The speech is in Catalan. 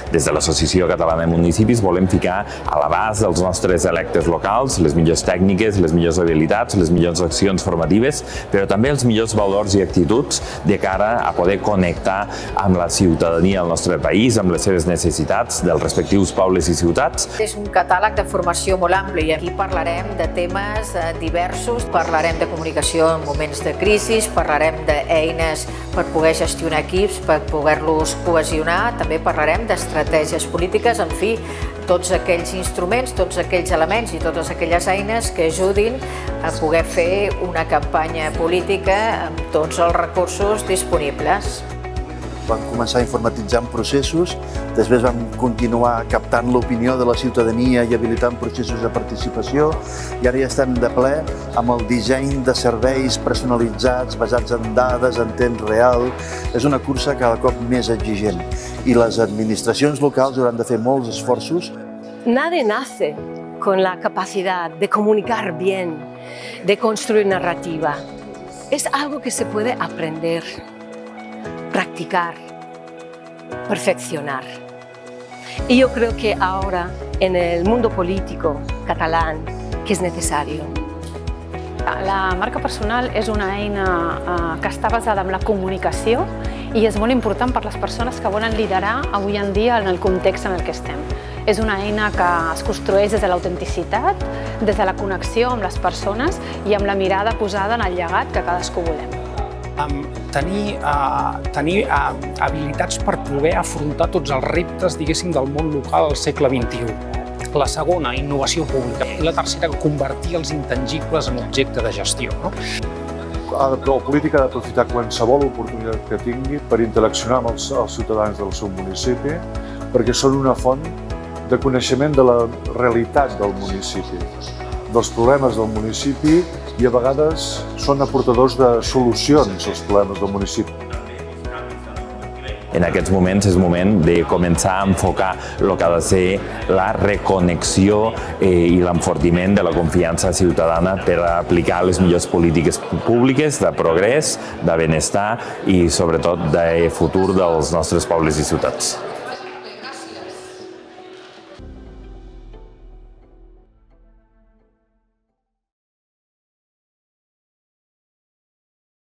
Des de l'Associació Catalana de Municipis volem ficar a l'abast dels nostres electes locals les millors tècniques, les millors habilitats, les millors accions formatives, però també els millors valors i actituds de cara a poder connectar amb la ciutadania del nostre país, amb les seves necessitats dels respectius pobles i ciutats. És un catàleg de formació molt ampli i aquí parlarem de temes diversos, parlarem de comunicació en moments de crisi, parlarem d'eines per poder gestionar equips, per poder-los cohesionar, també parlarem d'estratègies polítiques, en fi, tots aquells instruments, tots aquells elements i totes aquelles eines que ajudin a poder fer una campanya política amb tots els recursos disponibles. Vam començar informatitzant processos, després vam continuar captant l'opinió de la ciutadania i habilitant processos de participació i ara ja estem de ple amb el disseny de serveis personalitzats, basats en dades, en temps real. És una cursa cada cop més exigent i les administracions locals hauran de fer molts esforços. Nadie nace con la capacidad de comunicar bien, de construir narrativa. Es algo que se puede aprender, practicar, perfeccionar. Y yo creo que ahora, en el mundo político catalán, que es necesario. La marca personal és una eina que està basada en la comunicació i és molt important per les persones que volen liderar avui en dia en el context en el que estem. És una eina que es construeix des de l'autenticitat, des de la connexió amb les persones i amb la mirada posada en el llegat que cadascú volem. Tenir habilitats per poder afrontar tots els reptes, diguéssim, del món local al segle XXI. La segona, innovació pública. I la tercera, convertir els intangibles en objecte de gestió. El polític ha d'aprofitar qualsevol oportunitat que tingui per interaccionar amb els ciutadans del seu municipi, perquè són una font de coneixement de la realitat del municipi, dels problemes del municipi i a vegades són aportadors de solucions als problemes del municipi. En aquests moments és moment de començar a enfocar el que ha de ser la reconnexió i l'enfortiment de la confiança ciutadana per aplicar les millors polítiques públiques de progrés, de benestar i sobretot de futur dels nostres pobles i ciutats.